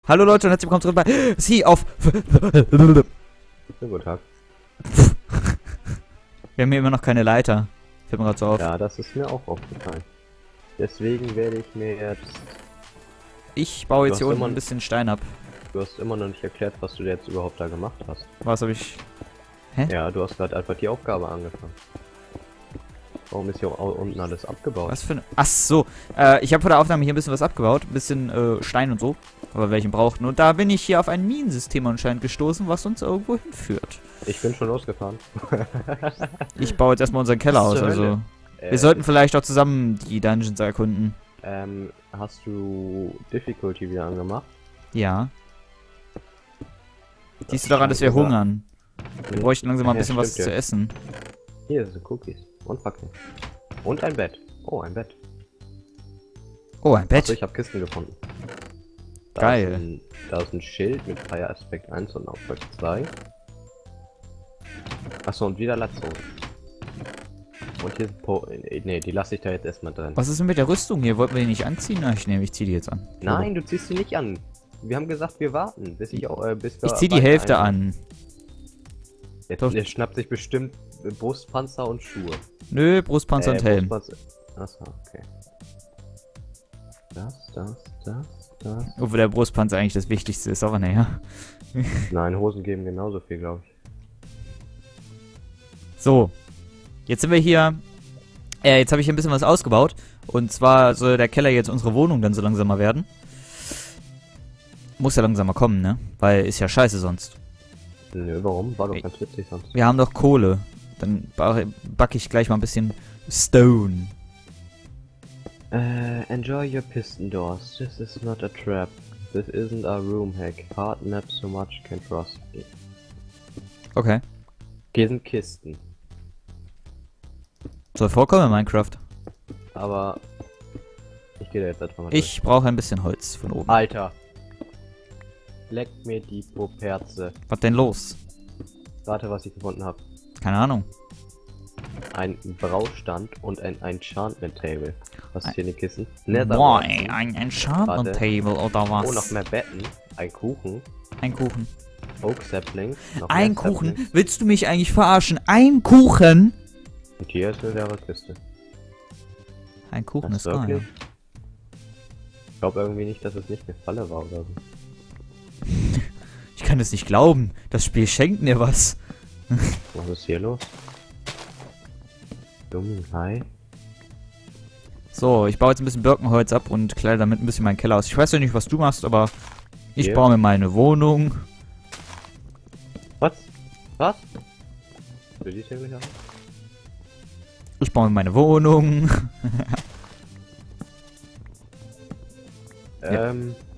Hallo Leute und herzlich willkommen zurück bei Sie auf... Schönen guten Tag. Wir haben hier immer noch keine Leiter. Fällt mir gerade so auf. Ja, das ist mir auch aufgefallen. Deswegen werde ich mir jetzt... Ich baue jetzt Du hier hast unten immer- ein bisschen Stein ab. Du hast immer noch nicht erklärt, was du jetzt überhaupt da gemacht hast. Was habe ich... Ja, du hast gerade einfach die Aufgabe angefangen. Warum ist hier unten alles abgebaut? Was für eine... Ach so. Ich habe vor der Aufnahme hier ein bisschen was abgebaut. Ein bisschen Stein und so. Aber welchen brauchten. Und da bin ich hier auf ein Minensystem anscheinend gestoßen, was uns irgendwo hinführt. Ich bin schon losgefahren. Ich baue jetzt erstmal unseren Keller Was aus. zur Also Hölle? wir sollten vielleicht auch zusammen die Dungeons erkunden. Hast du Difficulty wieder angemacht? Ja. Das Siehst du daran, dass wir scheint hungern? Wir bräuchten langsam mal ein bisschen was stimmt, zu ja. essen. Hier sind Cookies und Fackeln. Und ein Bett. Oh, ein Bett. Oh, ein Bett. Also ich habe Kisten gefunden. Da Geil. Da ist ein Schild mit Fire Aspekt 1 und Auftrag 2. Achso, und wieder Latzhose. Und hier ist ne, die lasse ich da jetzt erstmal drin. Was ist denn mit der Rüstung hier? Wollten wir die nicht anziehen? Na, ich zieh die jetzt an. Nein, du ziehst sie nicht an. Wir haben gesagt, wir warten, bis ich auch, bis wir Ich zieh die weiter Hälfte ein- an. Jetzt, Doch. der schnappt sich bestimmt Brustpanzer und Schuhe. Nö, Brustpanzer und Helm. Achso, okay. Das. Obwohl der Brustpanzer eigentlich das Wichtigste ist, aber naja. Nein, Hosen geben genauso viel, glaube ich. So. Jetzt sind wir hier. Jetzt habe ich ein bisschen was ausgebaut. Und zwar soll der Keller jetzt unsere Wohnung dann so langsam mal werden. Muss ja langsam mal kommen, ne? Weil ist ja scheiße sonst. Nö, warum? War doch ganz witzig sonst. Wir haben doch Kohle. Dann backe ich gleich mal ein bisschen Stone. Enjoy your piston doors. This is not a trap. This isn't a room hack. Hard map so much can trust me. Okay. Hier sind Kisten. Soll vorkommen in Minecraft. Aber ich gehe da jetzt einfach mal Ich brauche ein bisschen Holz von oben. durch. Alter. Leck mir die Poperze. Was denn los? Warte, was ich gefunden habe. Keine Ahnung. Ein Braustand und ein Enchantment Table. Was ist hier in den Kissen? Boah, Netherite. ey, ein Enchantment Warte. Table oder was? Oh, noch mehr Betten. Ein Kuchen. Ein Kuchen. Oak Sapling. Noch Ein mehr Kuchen? Sapling. Willst du mich eigentlich verarschen? Ein Kuchen? Und hier ist eine leere Kiste. Ein Kuchen Das ist geil. wirklich? Ich glaube irgendwie nicht, dass es nicht eine Falle war oder so. Ich kann es nicht glauben. Das Spiel schenkt mir was. Was ist hier los? Dumm, hi. So, ich baue jetzt ein bisschen Birkenholz ab und kleide damit ein bisschen meinen Keller aus. Ich weiß ja nicht, was du machst, aber ich Hier? baue mir meine Wohnung. Was? Was? Du siehst hier nicht aus? Ich baue mir meine Wohnung. Ja.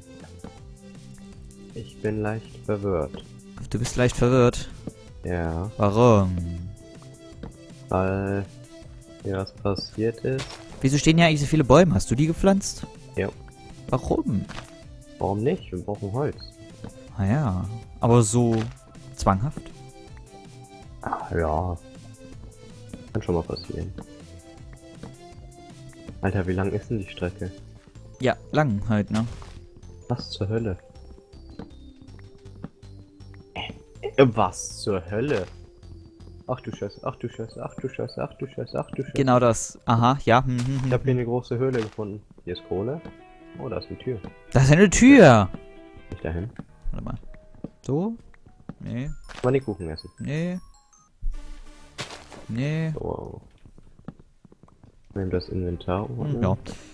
Ich bin leicht verwirrt. Du bist leicht verwirrt. Ja, Warum? weil hier was passiert ist. Wieso stehen hier eigentlich so viele Bäume? Hast du die gepflanzt? Ja. Warum? Warum nicht? Wir brauchen Holz. Ah ja. Aber so zwanghaft? Ah, ja. Kann schon mal passieren. Alter, wie lang ist denn die Strecke? Ja, lang halt, ne? Was zur Hölle? Was zur Hölle? Ach du Scheiße, ach du Scheiße, ach du Scheiße, ach du Scheiße, ach du Scheiße. Genau das. Aha, ja. Ich habe hier eine große Höhle gefunden. Hier ist Kohle. Oh, da ist eine Tür. Das ist eine Tür. Nicht dahin. Warte mal. So? Nee. Mal den Kuchen essen. Nee. Nee. Wow. Nehmen das Inventar. Ja.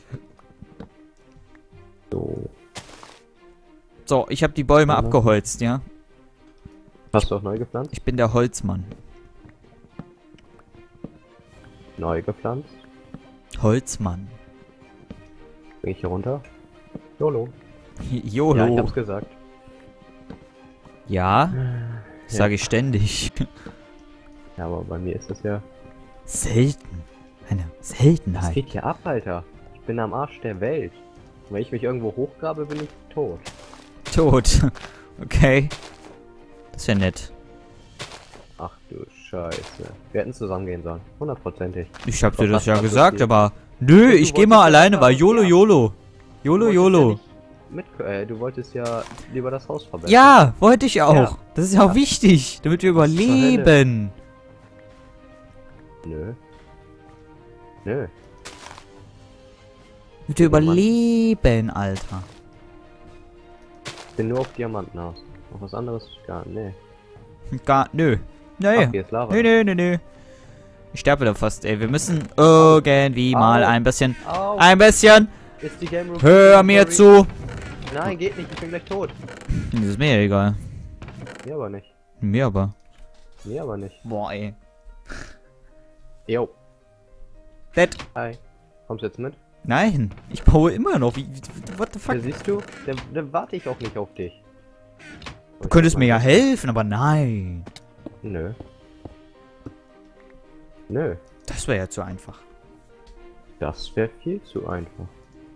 So. So, ich habe die Bäume Ja. abgeholzt, ja. Hast du auch neu gepflanzt? Ich bin der Holzmann. Neu gepflanzt? Holzmann. Bring ich hier runter? YOLO. YOLO. Ja, ich hab's gesagt. Ja, das Ja. sage ich ständig. Ja, aber bei mir ist das ja... Selten. Eine Was Seltenheit. geht hier ab, Alter? Ich bin am Arsch der Welt. Wenn ich mich irgendwo hochgrabe, bin ich tot. Tot. Okay. Das wäre nett. Ach du Scheiße. Wir hätten zusammen gehen sollen. 100%ig. Ich hab dir Doch, das was ja war gesagt, passiert? aber... Nö, Du ich geh mal wolltest ja alleine, sagen, weil YOLO ja. YOLO. YOLO Du wolltest ja YOLO. nicht- du wolltest ja lieber das Haus verbessern. Ja, wollte ich auch. Ja. Das ist ja auch Ja. wichtig, damit wir überleben. Nö. Nö. Damit wir überleben, Alter. Ich bin nur auf Diamanten aus. Auf was anderes gar nee. Nö. Nee. Ach, hier ist Lava. Nö. Ich sterbe da fast, ey. Wir müssen irgendwie mal Au. ein bisschen... Au. Ein bisschen... Ist die Game Room Hör mir zu. Nein, geht nicht. Ich bin gleich tot. Das ist mir egal. Mir aber nicht. Mir aber. Mir aber nicht. Boah, ey. Jo. Dead. Hi. Kommst du jetzt mit? Nein, ich baue immer noch. What the fuck? Ja, siehst du? Dann warte ich auch nicht auf dich. Du könntest mir ja helfen, aber nein. Nö. Nö. Das wäre ja zu einfach. Das wäre viel zu einfach.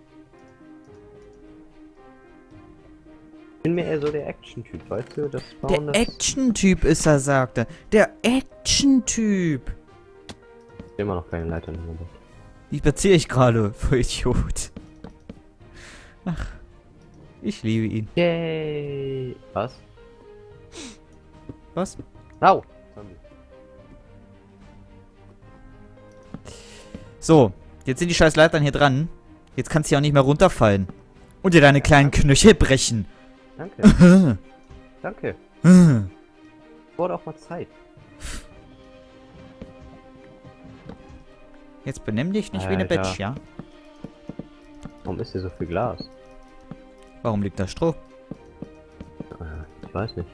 Ich bin mir eher so der Action-Typ, weißt du? Das Bauen, Der Action-Typ ist er, sagte. Der Action-Typ. immer noch keine Leiter mehr. Die spaziere ich gerade, voll Idiot. Ach, ich liebe ihn. Yay! Was? Was? Au! So, jetzt sind die scheiß Leitern hier dran. Jetzt kannst du ja auch nicht mehr runterfallen. Und dir deine kleinen Knöchel brechen. Danke. Danke. Wurde auch mal Zeit. Jetzt benimm dich nicht wie eine Alter. Bitch, ja? Warum ist hier so viel Glas? Warum liegt da Stroh? Ich weiß nicht.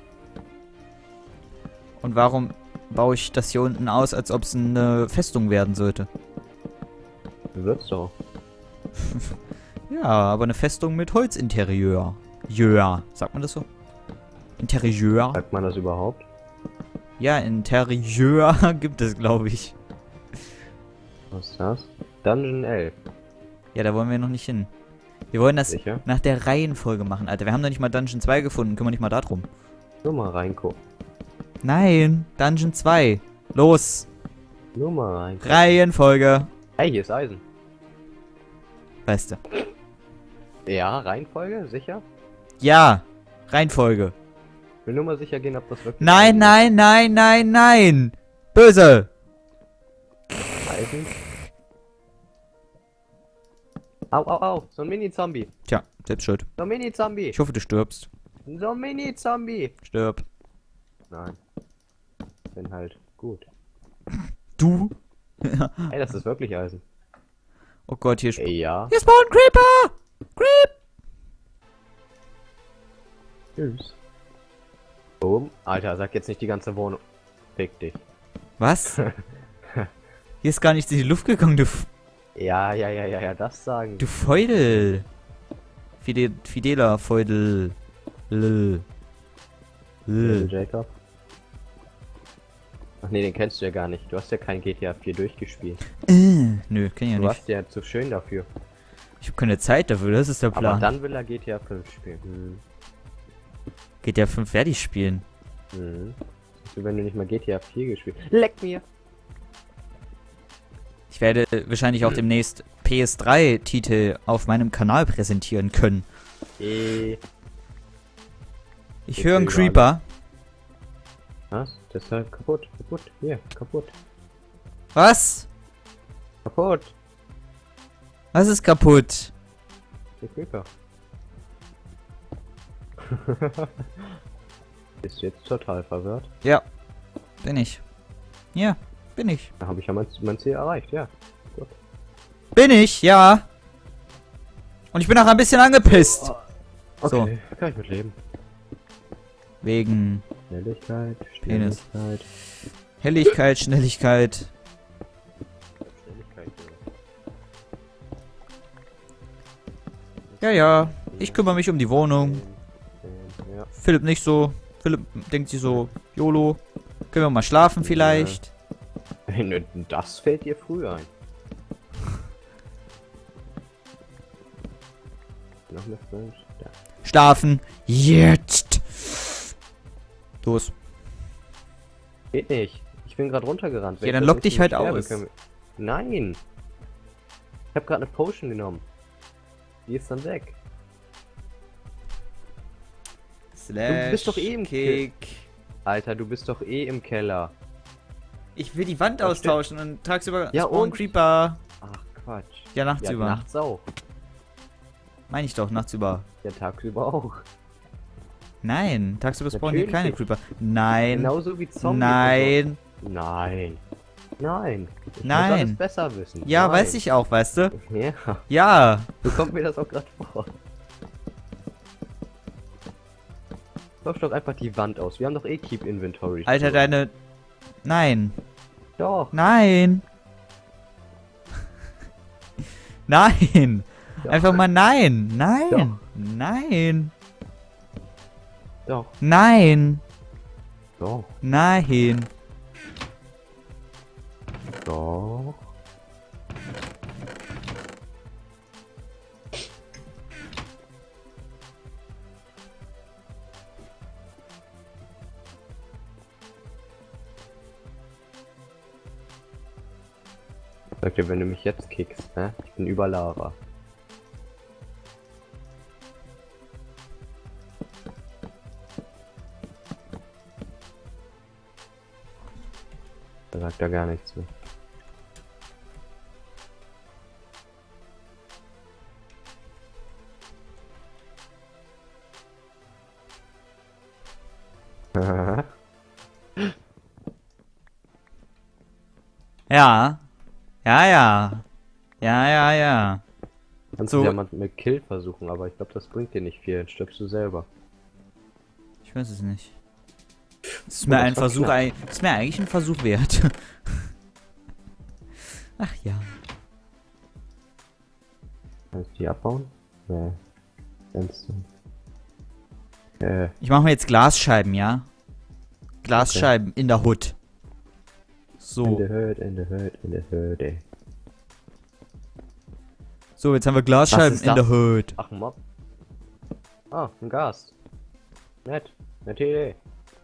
Und warum baue ich das hier unten aus, als ob es eine Festung werden sollte? Wird's doch. Ja, aber eine Festung mit Holzinterieur. Jör, sagt man das so? Interieur? Sagt man das überhaupt? Ja, Interieur gibt es, glaube ich. Was ist das? Dungeon 11. Ja, da wollen wir noch nicht hin. Wir wollen das Sicher? nach der Reihenfolge machen, Alter. Wir haben noch nicht mal Dungeon 2 gefunden. Kümmern nicht mal darum. Nur mal reingucken. Nein, Dungeon 2. Los. Nur mal reingucken. Reihenfolge. Hey, hier ist Eisen. Weißt du. Ja, Reihenfolge? Sicher? Ja, Reihenfolge. Ich will nur mal sicher gehen, ob das wirklich Nein, Eisen nein. Böse. ist. Eisen? Au. So ein Mini-Zombie. Tja, selbst schuld. So ein Mini-Zombie. Ich hoffe, du stirbst. So ein Mini-Zombie. Stirb. Nein. Bin halt gut. Du? Ey, das ist wirklich Eisen. Oh Gott, hier Ja. Hier spawnt Creeper! Creep! Tschüss. Boom. Alter, sag jetzt nicht die ganze Wohnung. Fick dich. Was? Hier ist gar nichts in die Luft gegangen, Ja, das sagen. du Feudel. Fideler Feudel. Jacob. Ach nee, den kennst du ja gar nicht. Du hast ja kein GTA 4 durchgespielt. Nö, kenn ich ja Du nicht. warst ja zu schön dafür. Ich habe keine Zeit dafür, das ist der Aber Plan. dann will er GTA 5 spielen. GTA 5 werde ich spielen. Wenn du nicht mal GTA 4 gespielt. Leck mir! Ich werde wahrscheinlich auch demnächst PS3-Titel auf meinem Kanal präsentieren können. Ich höre einen Creeper. Was? Das ist halt kaputt. Hier, kaputt. Was? Kaputt. Was ist kaputt? Der Creeper. Bist du jetzt total verwirrt? Ja, bin ich. Ja, bin ich. Da habe ich ja mein Ziel erreicht, ja. Gut. Bin ich, ja. Und ich bin auch ein bisschen angepisst. Okay, kann ich mit leben. Wegen Schnelligkeit, Penis. Schnelligkeit. Helligkeit, Schnelligkeit. Schnelligkeit, Ja. Ich kümmere mich um die Wohnung. Ja. Philipp nicht so. Philipp denkt sich so, YOLO. Können wir mal schlafen vielleicht? Das fällt dir früh ein. Noch eine Flash. Da. Schlafen. Jetzt. Los. Geht nicht. Ich bin gerade runtergerannt. Ja, dann lock dich halt aus. Nein. Ich habe gerade eine Potion genommen. Die ist dann weg. Slash bist doch eh im Kick. Alter, du bist doch eh im Keller. Ich will die Wand Das austauschen und tagsüber Ja, spawnen und? Creeper. Ach, Quatsch. Ja, Ja, nachtsüber. nachts auch. Meine ich doch, nachtsüber. Ja, tagsüber auch. Nein, tagsüber spawnen hier keine Natürlich. Creeper. Nein. Genauso wie Zombies. Nein. Nein. Nein. Ich Nein. muss alles besser wissen. Ja, Nein. weiß ich auch, weißt du? Ja, Ja. so kommt mir das auch gerade vor. Tausch doch einfach die Wand aus. Wir haben doch eh Keep Inventory. Alter, stehen. deine... Nein. Doch. Nein. Nein. Doch. Einfach mal nein. Nein. Doch. Nein. Doch. Nein. Doch. Nein. Doch. Sag dir, wenn du mich jetzt kickst, ne? Ich bin über Lara. Da sagt er gar nichts mehr. Ja. Ja, ja. Ja, ja, ja. Kannst So. du ja mal mit Kill versuchen, aber ich glaube, das bringt dir nicht viel, dann stirbst du selber. Ich weiß es nicht. Das ist mir das ein war Versuch, knapp. ist mir eigentlich ein Versuch wert. Ach ja. Kannst du die abbauen? Nee. Kannst du. Ich mache mir jetzt Glasscheiben, ja? Glasscheiben in der Hood. In So. the hood, in the hood, in the hood, ey. So, jetzt haben wir Was Glasscheiben ist in der das? Hood. Ach, ein Mob. Ah, ein Gast. Nett. Nette Idee.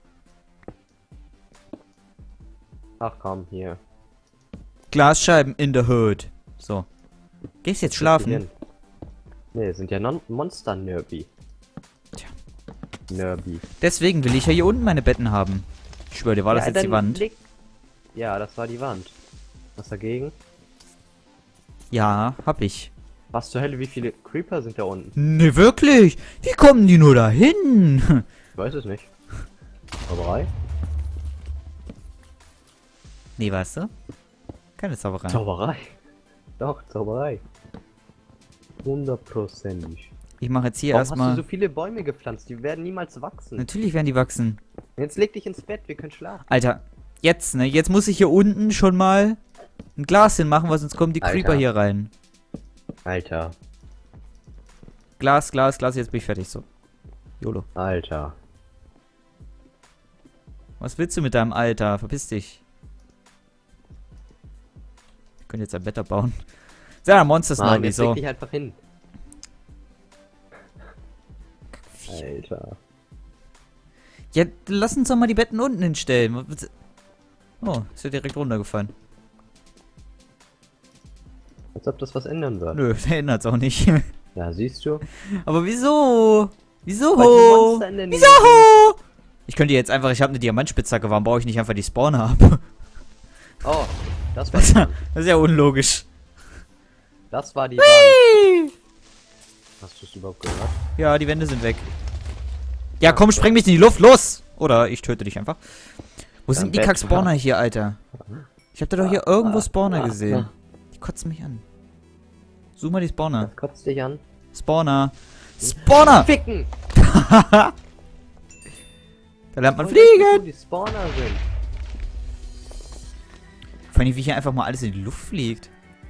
Ach komm, hier. Glasscheiben in der Hood. So. Gehst jetzt schlafen? Ne, sind ja Monster-Nerby. Tja. Nerby. Deswegen will ich ja hier unten meine Betten haben. Ich schwöre dir, war das jetzt die dann Wand? Ja, das war die Wand. Was dagegen? Ja, hab ich. Was zur Hölle, wie viele Creeper sind da unten? Ne, wirklich? Wie kommen die nur dahin? Ich weiß es nicht. Zauberei? Nee, weißt du? Keine Zauberei. Zauberei. Doch, Zauberei. 100%. Ich mache jetzt hier Warum hast erstmal... du so viele Bäume gepflanzt? Die werden niemals wachsen. Natürlich werden die wachsen. Jetzt leg dich ins Bett, wir können schlafen. Alter, jetzt, ne? Jetzt muss ich hier unten schon mal ein Glas hinmachen, weil sonst kommen die Alter. Creeper hier rein. Alter. Glas, Glas, Glas, jetzt bin ich fertig, so. YOLO. Alter. Was willst du mit deinem Alter? Verpiss dich. Ich könnte jetzt ein Bett abbauen. So, Monsters Mann, Nobby, jetzt leg so. dich einfach hin. Alter. Ja, lass uns doch mal die Betten unten hinstellen. Oh, ist ja direkt runtergefallen. Als ob das was ändern wird. Nö, der ändert's auch nicht. Ja, siehst du? Aber wieso? Wieso? Weil die Monster in der Nähe Wieso? Ich könnte jetzt einfach, ich habe eine Diamantspitzhacke, warum baue ich nicht einfach die Spawner ab? Oh, das war die Wand. Das ist ja unlogisch. Das war die Wand. Hast du es überhaupt gehört? Ja, die Wände sind weg. Ja, komm, spreng mich in die Luft, los! Oder ich töte dich einfach. Wo sind die Bett. Kack-Spawner hier, Alter? Ich hab da doch hier irgendwo Spawner gesehen. Die kotzen mich an. Such mal die Spawner. Das kotzt dich an. Spawner. Spawner! Ficken! Da lernt man Wo fliegen! die Spawner sind. Vor allem, wie hier einfach mal alles in die Luft fliegt.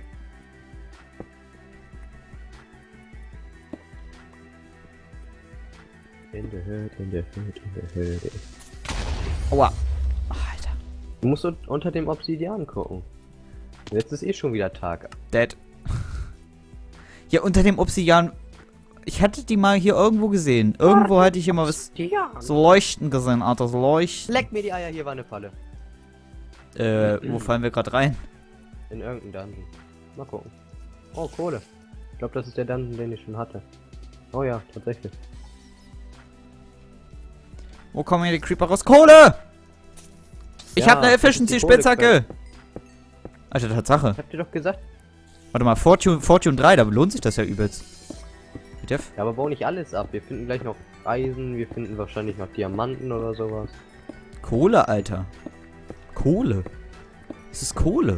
In the hood, in the hood, in the hood. Aua. Alter. Du musst unter dem Obsidian gucken. Jetzt ist eh schon wieder Tag. Dead. Ja, unter dem Obsidian. Ich hatte die mal hier irgendwo gesehen. Irgendwo hatte ich immer was Obsidian. so leuchten gesehen, Alter. So leuchten. Leck mir die Eier, hier war eine Falle. Wo fallen wir gerade rein? In irgendeinem Dungeon. Mal gucken. Oh, Kohle. Ich glaube, das ist der Dungeon, den ich schon hatte. Oh ja, tatsächlich. Wo kommen hier die Creeper raus? Kohle! Ich Ja, hab eine das ist die Efficiency-Spitzhacke! Alter, Tatsache. Ich hab dir doch gesagt. Warte mal, Fortune 3, da lohnt sich das ja übelst. Jeff? Ja, aber bau nicht alles ab. Wir finden gleich noch Eisen, wir finden wahrscheinlich noch Diamanten oder sowas. Kohle, Alter. Kohle. Es ist Kohle.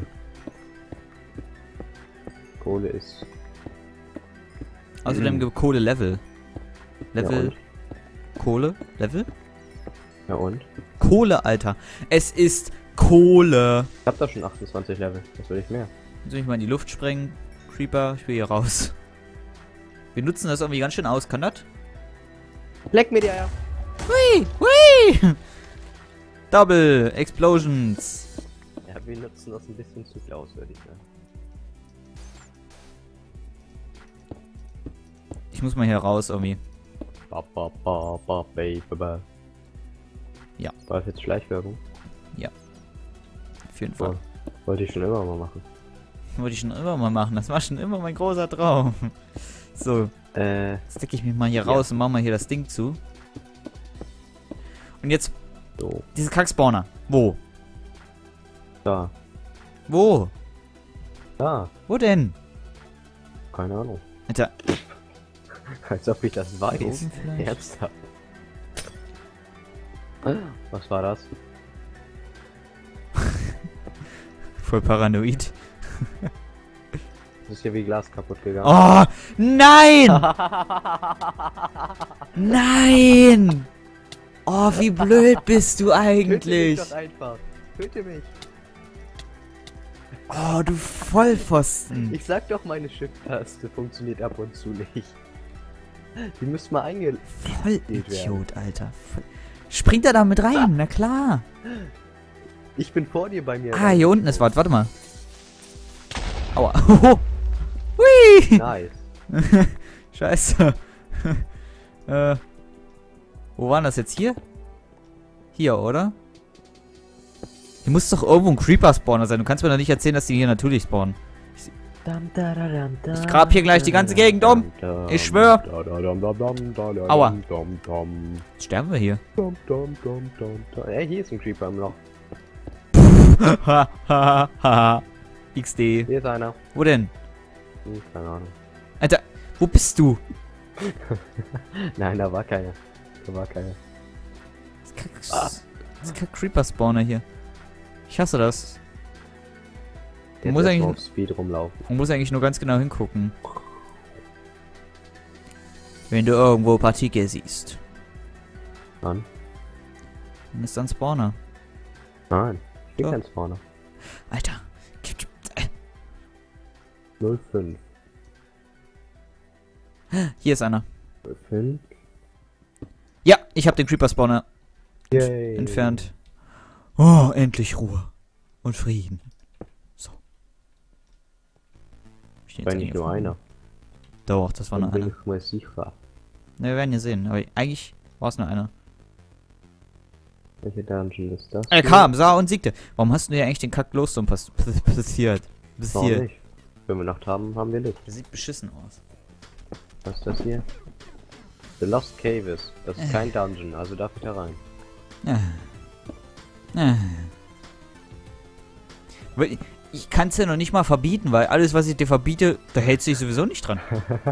Kohle ist. Außerdem gibt Kohle Level. Level. Ja, Kohle? Level? ja und? Kohle, Alter. Es ist Kohle. Ich hab da schon 28 Level. Was will ich mehr? Soll ich mal in die Luft sprengen? Creeper, ich will hier raus. Wir nutzen das irgendwie ganz schön aus. Kann das? Leck mir die Eier! Hui! Hui! Double Explosions. Ja, wir nutzen das ein bisschen zu viel aus, würde ich sagen. Ich muss mal hier raus irgendwie. Ja. War das jetzt Schleichwerbung? Auf jeden Fall. Wollte ich schon immer mal machen. Wollte ich schon immer mal machen. Das war schon immer mein großer Traum. So, jetzt decke ich mich mal hier raus und mache mal hier das Ding zu. Und jetzt So, diese Kackspawner. Wo? da. Wo? Da. Wo denn? Keine Ahnung. Alter. Als ob ich das weiß. Oben vielleicht? Ernsthaft. Was war das? Voll paranoid. Das ist hier wie Glas kaputt gegangen. Oh, nein! Nein! Oh, wie blöd bist du eigentlich? Töte mich doch einfach. Töte mich. Oh, du Vollpfosten. Ich sag doch, meine Shift-Taste funktioniert ab und zu nicht. Die müsste mal Vollidiot, Alter. Springt er da mit rein? Na klar. Ich bin vor dir bei mir. Ah, hier unten ist was. Warte mal. Aua. Hui! Nice. Scheiße. Wo war das jetzt? Hier? Hier, oder? Hier muss doch irgendwo ein Creeper-Spawner sein. Du kannst mir doch nicht erzählen, dass die hier natürlich spawnen. Ich grab hier gleich die ganze Gegend um. Ich schwör. Aua. Jetzt sterben wir hier. Ey, hier ist ein Creeper im Loch. Ha, ha, ha. XD. Hier ist einer. Wo denn? Keine Ahnung. Alter, wo bist du? Nein, da war keiner. Da war keiner. Das ist kein Creeper-Spawner hier. Ich hasse das. Jetzt muss erst eigentlich- mal auf Speed rumlaufen. Man muss eigentlich nur ganz genau hingucken. Wenn du irgendwo Partikel siehst, Nein. dann ist da ein Spawner. Nein. Ich bin Doch. kein Spawner. Alter. 05. Hier ist einer. 05. Ja, ich habe den Creeper-Spawner Yay. entfernt. Oh, endlich Ruhe. Und Frieden. So. War nicht nur einer. Doch, das war nur bin einer. ich mal sicher. Ne, wir werden ja sehen. Aber eigentlich war es nur einer. Welche Dungeon ist das? Er kam, sah und siegte. Warum hast du dir eigentlich den Kack Glowstone passiert? Warum nicht? Wenn wir Nacht haben, haben wir Licht. Der sieht beschissen aus. Was ist das hier? The Lost Caves. Das ist kein Dungeon, also darf ich da rein. Ich kann es ja noch nicht mal verbieten, weil alles, was ich dir verbiete, da hältst du dich sowieso nicht dran.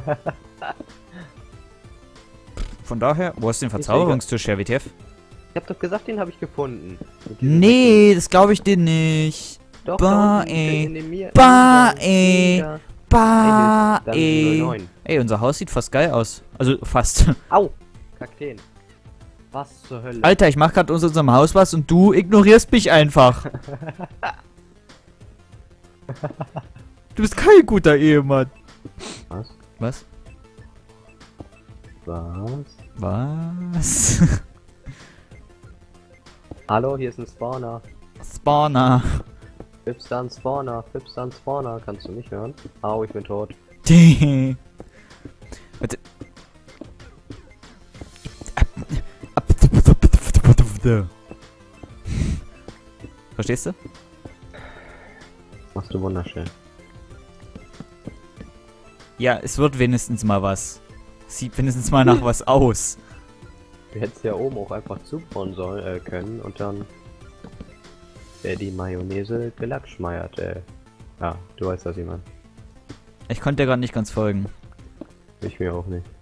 Von daher, wo hast du den Verzauberungstisch her, WTF? Ich hab doch gesagt, den habe ich gefunden. Mit diesem Nee, das glaube ich dir nicht. Doch, Bah, da unten ey. in dem Mir. Bah, Da, ey. da. Bah, Dann ey. 09. Ey, unser Haus sieht fast geil aus. Also fast. Au! Kakteen. Was zur Hölle? Alter, ich mach gerade aus unserem Haus was und du ignorierst mich einfach. Du bist kein guter Ehemann. Was? Was? Was? Was? Hallo, hier ist ein Spawner. Spawner. Fips dann Spawner, Fips dann Spawner. Kannst du nicht hören? Au, ich bin tot. Warte. Verstehst du? Machst du wunderschön. Ja, es wird wenigstens mal was. Sieht wenigstens mal nach was aus. Du hättest ja oben auch einfach zubauen sollen, können und dann wäre die Mayonnaise gelackschmeiert, Ja, du weißt, was ich meine. Ich konnte dir gerade nicht ganz folgen. Ich mir auch nicht.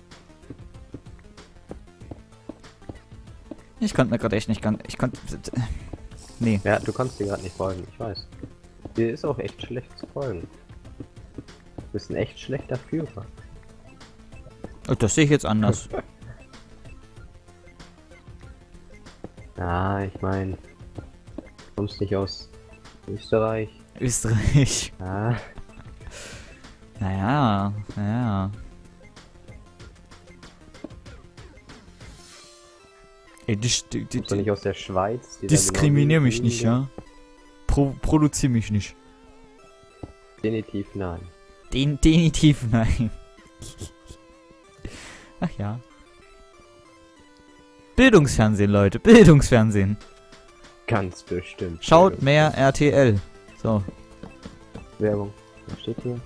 Ich konnte mir gerade echt nicht ganz... Ich konnte... Nee. Ja, du kannst dir gerade nicht folgen, ich weiß. Dir ist auch echt schlecht zu folgen. Du bist ein echt schlechter Führer. Oh, das sehe ich jetzt anders. Ah, ich meine, kommst nicht aus Österreich? Österreich. Ah, Naja, naja. Ey, kommst du nicht aus der Schweiz? Die da diskriminier genau mich nicht, ja? Produzier mich nicht. Definitiv nein. Definitiv nein. Ach ja. Bildungsfernsehen, Leute. Bildungsfernsehen. Ganz bestimmt. Schaut mehr RTL. So. Werbung. Was steht hier?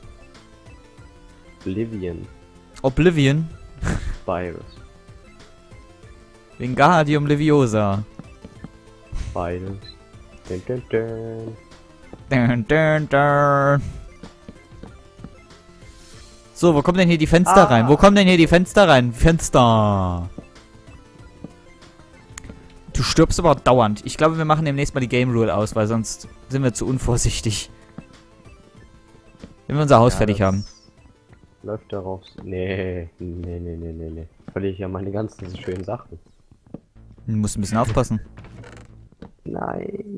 Oblivion Oblivion. Virus. Wingardium Leviosa. Virus. Dun, dun, dun. Dun, dun, dun. So, wo kommen denn hier die Fenster rein? Wo kommen denn hier die Fenster rein? Fenster. Du stirbst aber dauernd. Ich glaube, wir machen demnächst mal die Game Rule aus, weil sonst sind wir zu unvorsichtig. Wenn wir unser Haus fertig das haben. Läuft darauf. Nee. Verliere ich ja meine ganzen schönen Sachen. Du musst ein bisschen aufpassen. Nein.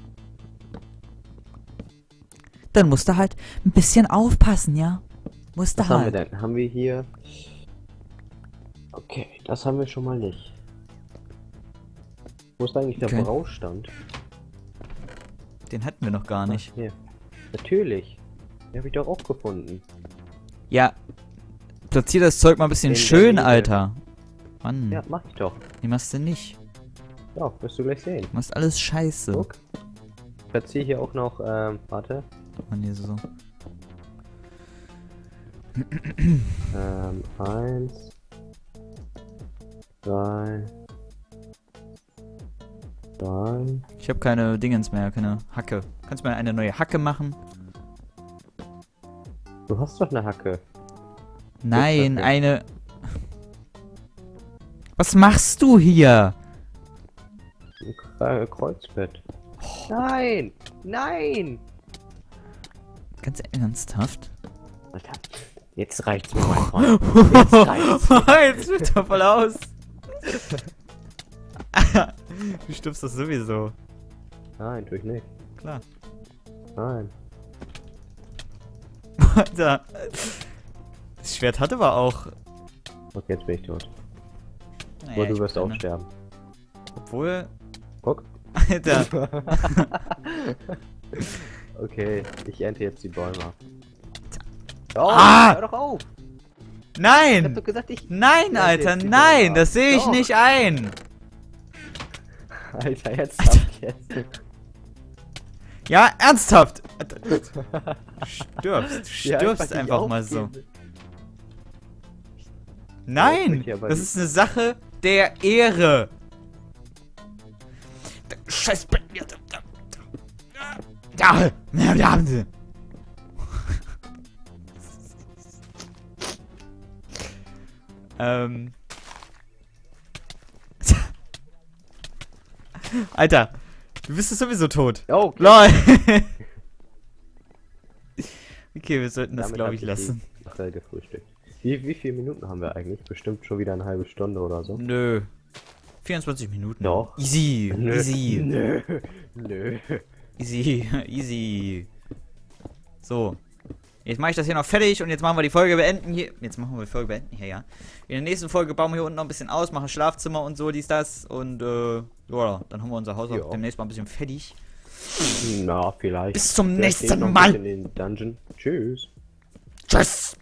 Dann musst du halt ein bisschen aufpassen, ja? Musst du Was haben wir halt. denn? Haben wir hier. Okay, das haben wir schon mal nicht. Wo ist eigentlich der Okay. Braustand? Den hatten wir noch gar nicht. Ach, hier. Natürlich. Den habe ich doch auch gefunden. Ja. Platzier das Zeug mal ein bisschen Den schön, der Alter. Mann. Ja, mach ich doch. Wie machst du nicht? Ja, wirst du gleich sehen. Du machst alles scheiße. Guck. Ich platziere hier auch noch, warte. Oh, nee, so. 1, 2, 3. Ich habe keine Dingens mehr, keine Hacke. Kannst du mir eine neue Hacke machen? Du hast doch eine Hacke. Nein, Hacke. eine... Was machst du hier? Ein Kreuzbett. Nein! Nein! Ganz ernsthaft? Alter, jetzt reicht's mir, mein Freund. Jetzt reicht's. Jetzt wird er voll aus. Du stirbst das sowieso. Nein, tue ich nicht. Klar. Nein. Alter. Das Schwert hat aber auch... Okay, jetzt bin ich tot. Naja, Aber du ich wirst auch brenne. sterben. Obwohl... Guck. Alter. Okay, ich ernte jetzt die Bäume ab. Oh, Ah! hör doch auf! Ich hab Nein! doch gesagt, ich... Nein, Ja, Alter, jetzt die nein! Bäume Das sehe ich ab. nicht ein! Alter, jetzt hab ich jetzt. Ja, ernsthaft! Alter, du stirbst Ja, stirbst nicht einfach mal so. aufgeben. Nein! Ja, aber Das die- ist eine Sache der Ehre! Scheiß Bett! Ja, Alter, du bist sowieso tot. Oh, okay. LOL! Okay, wir sollten das, Damit glaube hab ich, lassen. die Sache gefrühstückt. Wie viele Minuten haben wir eigentlich? Bestimmt schon wieder eine halbe Stunde oder so. Nö. 24 Minuten. Doch. Easy, Nö. easy, Nö. Nö. easy, easy. So. Jetzt mache ich das hier noch fertig und jetzt machen wir die Folge beenden hier. Jetzt machen wir die Folge beenden hier, ja. In der nächsten Folge bauen wir hier unten noch ein bisschen aus, machen Schlafzimmer und so, dies, das. Und, ja, dann haben wir unser Haus Ja. auch demnächst mal ein bisschen fertig. Na, vielleicht. Bis zum Vielleicht nächsten noch ein Mal. bisschen in den Dungeon. Tschüss. Tschüss.